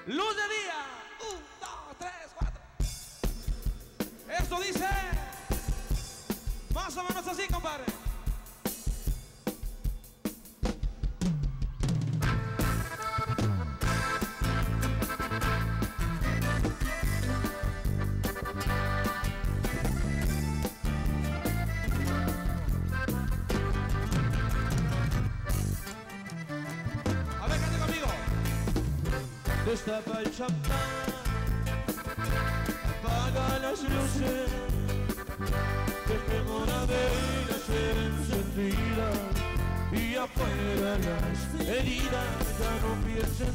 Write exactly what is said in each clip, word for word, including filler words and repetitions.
Luz de día. Un, dos, tres, cuatro. Esto dice más o menos así, compadre. Destapa el champán, apaga las luces, dejemos la vela encendida y afuera las heridas ya no piensen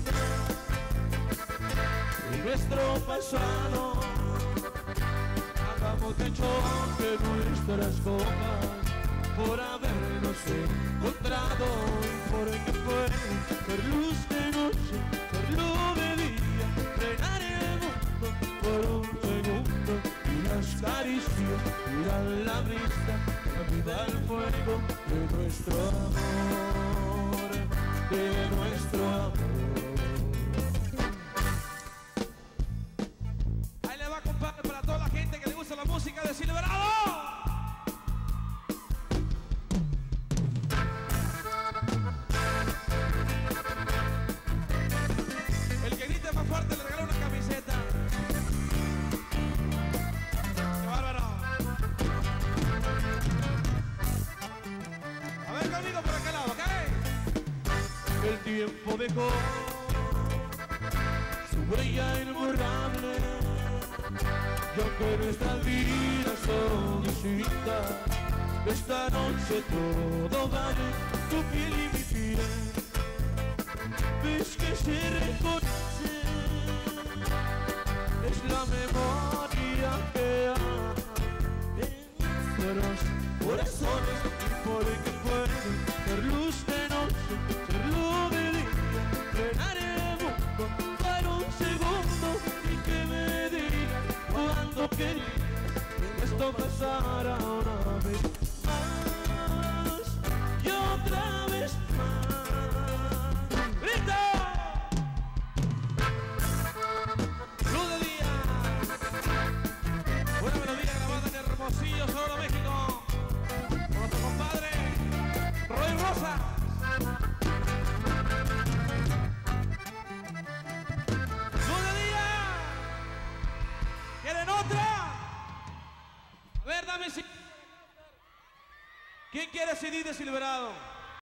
en nuestro pasado. Hagamos que choque nuestras copas por habernos encontrado y por que fue ver luz de noche, ver luz de día, frenar el mundo por un segundo y las caricias, mirar la brisa, la vida al fuego de nuestro amor, de nuestro amor. Ahí le va, compadre, para toda la gente que le gusta la música de Silverado. Más fuerte le regalo una camiseta. ¡Qué bárbaro! A ver conmigo por aquel lado, ¿ok? El tiempo dejó su huella imborrable, y aunque nuestras vidas son distintas, esta noche todo vale, tu piel y mi piel. Ves que se reconoce, es la memoria que hay en nuestros corazones, y por el que puede ser luz de noche, ser luz de día, frenar el mundo para un segundo y que me digas cuando querías que esto pasara una vez más y otra vez más. Hermosillo, Sonora, México, con nuestro compadre Roy Rosa. ¡Luz de día! ¿Quieren otra? A ver, dame si... ¿Quién quiere C D de Silverado?